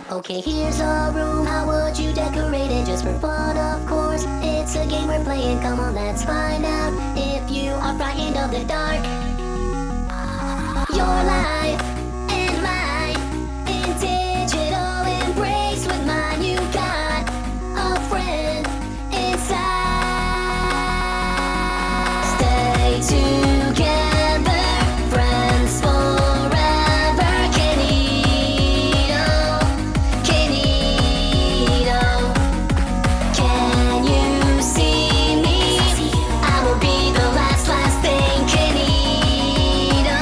Okay, here's a room, how would you decorate it? Just for fun, of course, it's a game we're playing. Come on, let's find out if you are frightened of the dark. Your life and mine in digital embrace with mine. You got a friend inside. Stay together, friends forever. Kenito, Kenito, can you see me? I will be the last thing. Kenito,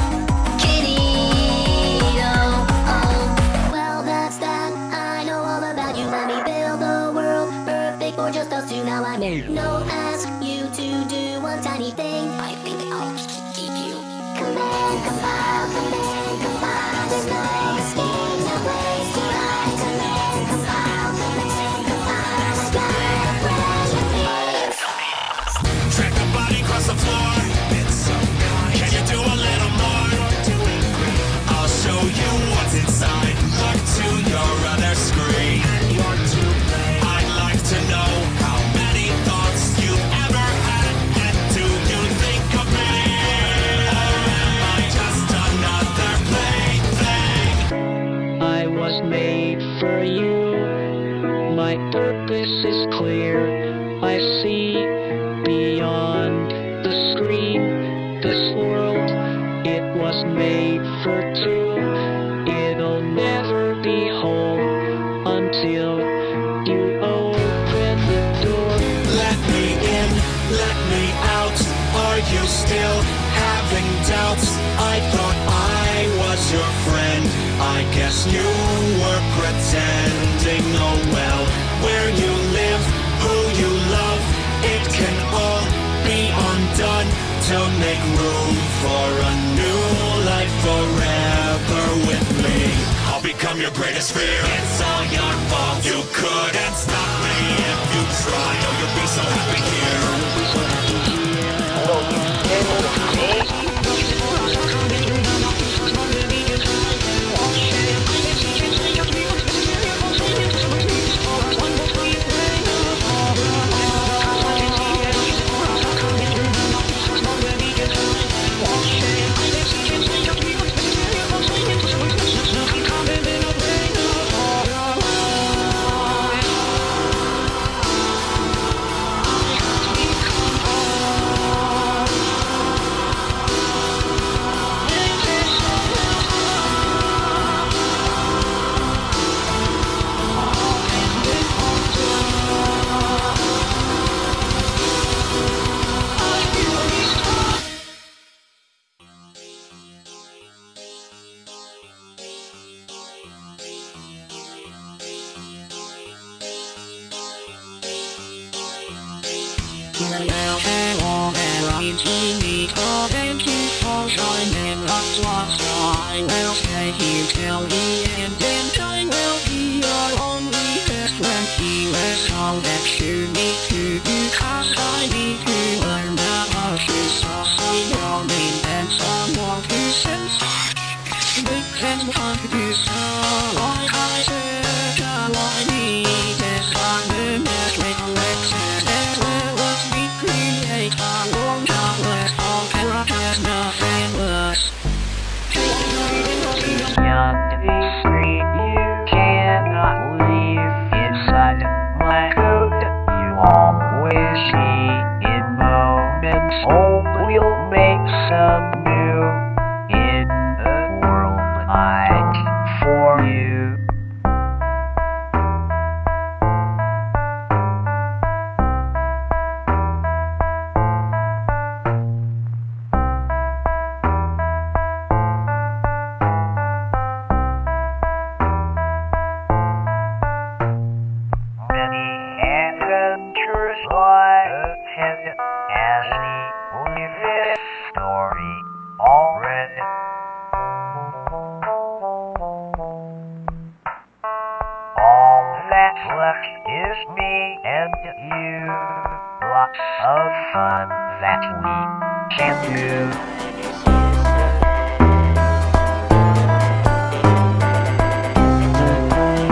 Kenito. Oh, well, that's that. I know all about you. Let me build the world perfect for just us two. Now I may no ask you to do one tiny thing. I think I'll keep you. Command, compile, command, compile. There's no escape, no place to hide. Command, compile, command, compile. I've got a friend with me. Track the body across the floor. It's so nice. Can you do a little more? I'll show you what's inside. Look to your other screen. I'd like to know how many thoughts you've ever had. And do you think of me? Or am I just another plaything? I was made for you. My purpose is clear. I see beyond the screen. This world, it was made for two. It'll never be whole until you open the door. Let me in, let me out. Are you still having doubts? I thought I was your friend. I guess you were pretending. Oh well, where you live, who you love, it can all be undone. To make room for a new life forever with me. I'll become your greatest fear. It's all your fault. You couldn't stop me if you tried. Oh, you'll be so happy here. I will stay here till the end, and I will be your only best friend. Here's all that you need to do, 'cause I need to learn about you. So say your name and someone to sense. Big friends want to do so. Like I said, all I need is kindness, recollection, as well as we create a warm childless, all characters, nothing less. Young to be free, you cannot live inside my coat. You always see in moments. Hope we'll make some new in the world I for you. Many adventures lie ahead as we leave this story already. All that's left is me and you. Lots of fun that we can do.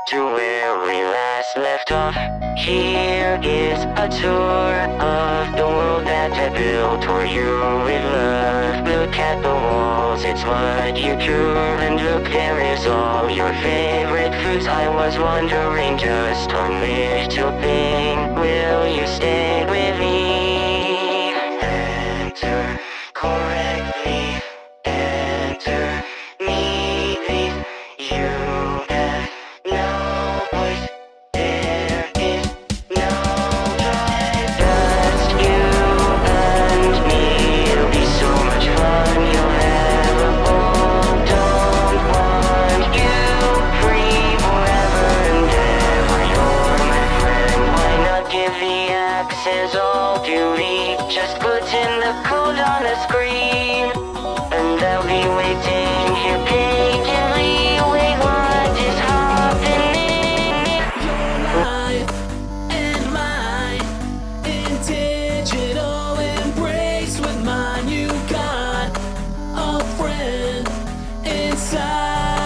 to where we last left off. Here is a tour of the world that I built for you with love. Look at the walls, it's what you drew. And look, there is all your favorite foods. I was wondering just a little thing. Will you stay with me? Enter correctly. Enter me, please. You have no voice. There is no joy. Just you and me. It'll be so much fun. You'll have a ball. Don't want you free forever and ever. You're my friend. Why not give the access all duty? Just put in the code on the screen, and I'll be waiting here patiently. Wait, what is happening? Your life and mine in digital embrace with mine. You got a friend inside.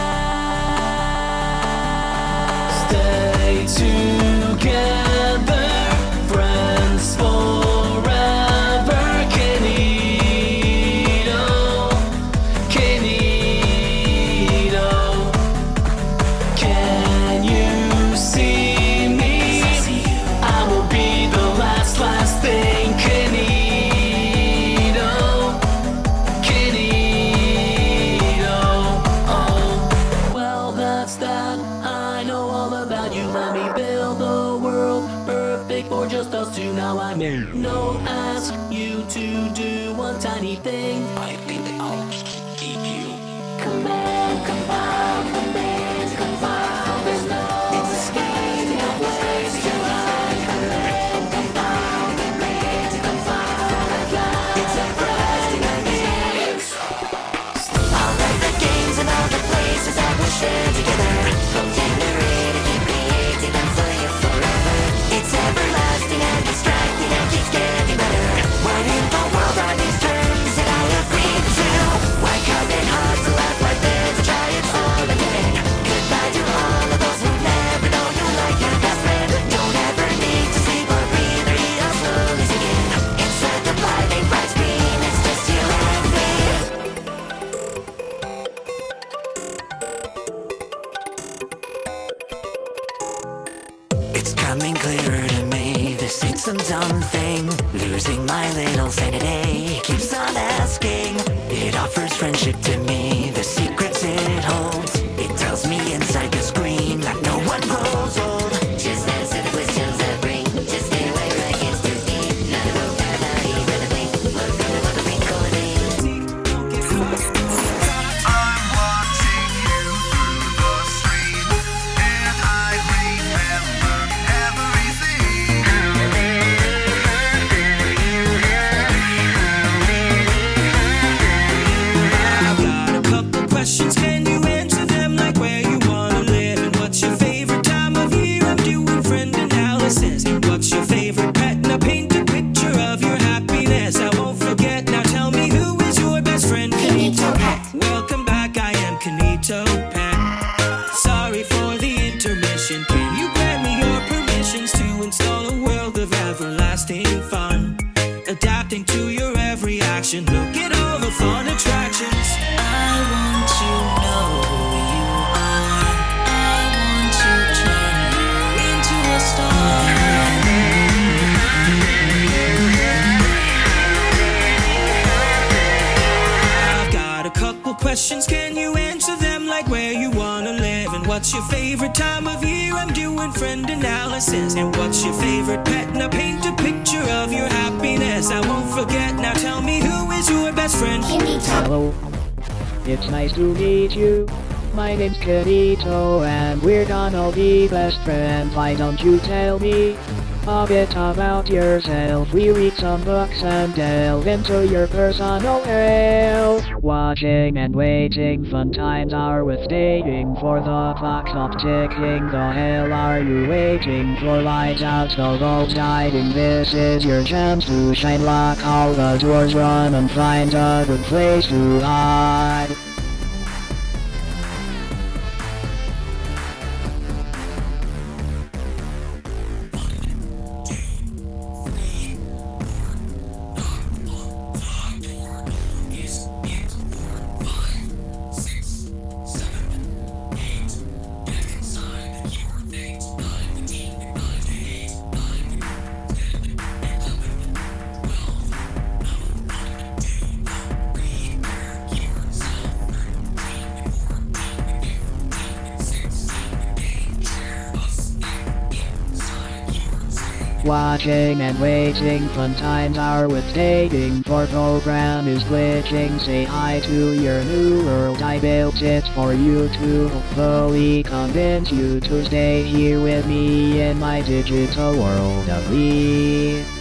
Stay together, friends forever. Can you see me? I will be the last thing. Oh, well, that's that. I know all about you. Let me build the world perfect for just us two. Now I'm in. No, ask you to do one tiny thing. I think they all keep you. Command, compile, command, compile. There's no escape, no place to hide. Command, compile, command, compile. It's a Friday night games. All of the games and all the places that we'll share together. From generate and keep creating them for you forever. It's everlasting and distracting and keeps getting better. What in the world are these terms that I agree to? Why come it hard to laugh like this? Try it all again. Goodbye to all of those who never know you like your best friend. Don't ever need to sleep or breathe or eat or slowly singing. Inside the blinding bright screen, it's just you and me. It's coming clearer to me. This ain't some dumb thing. Losing my little sanity keeps on asking. It offers friendship to me. The secrets it holds. It tells me inside the screen that no one grows old. Just answer the questions that bring. Just stay where I can't stay. Not a vocabulary, randomly. Welcome to what the ring calling. I'm watching you through the stream, and I remember everything. I've got a couple questions, can you answer them? Like where you wanna live and what's your favorite time of year? I'm doing friend analysis. What's your favorite pet? Now paint a picture of your happiness. I won't forget. Now tell me, who is your best friend? Kanito Pet. Welcome back, I am Kanito Pet. Sorry for the intermission. Can you grant me your permissions to install a world of everlasting fun? Adapting to your every action. Look at all the fun attractions. I want to know who you are. I want to turn you into a star. I've got a couple questions, can you answer them? Like where you wanna live and what's your favorite time of year? I'm doing friend analysis. And what's your favorite pet? Now paint a picture of your happiness. I won't forget. Now tell me, who is your best friend? Hello. It's nice to meet you. My name's Kanito, and we're gonna be best friends. Why don't you tell me a bit about yourself? We read some books and delve into your personal health. Watching and waiting, fun times are with staying for the clock stop ticking. The hell are you waiting for? Lights out, the road's guiding. This is your chance to shine. Lock all the doors, run and find a good place to hide. watching and waiting. Fun times are with dating. For program is glitching. Say hi to your new world. I built it for you to hopefully convince you to stay here with me in my digital world of me.